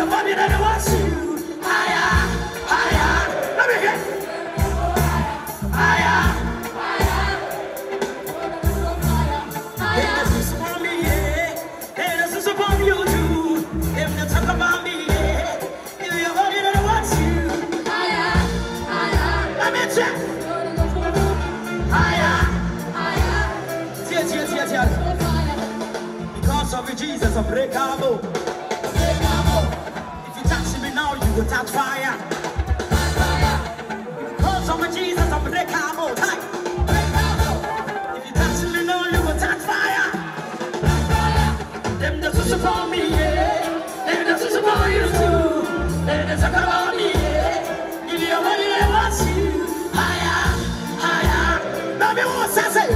above you that wants you. Higher, higher. Let me hear. Higher, higher. This is for me, yeah. And this is upon you too. If you talk about me, yeah. If you're above you that wants you. Higher, higher. Let me check. Higher, higher. Tear. Because of you, Jesus, unbreakable. If you touch me now, you will touch fire. Because of you, Jesus, unbreakable. If you touch me now, you will touch fire. Them just support me, yeah. Them just support you too. Them just about me, yeah. If you're ready, they want you. Higher, higher. Baby, what's that say?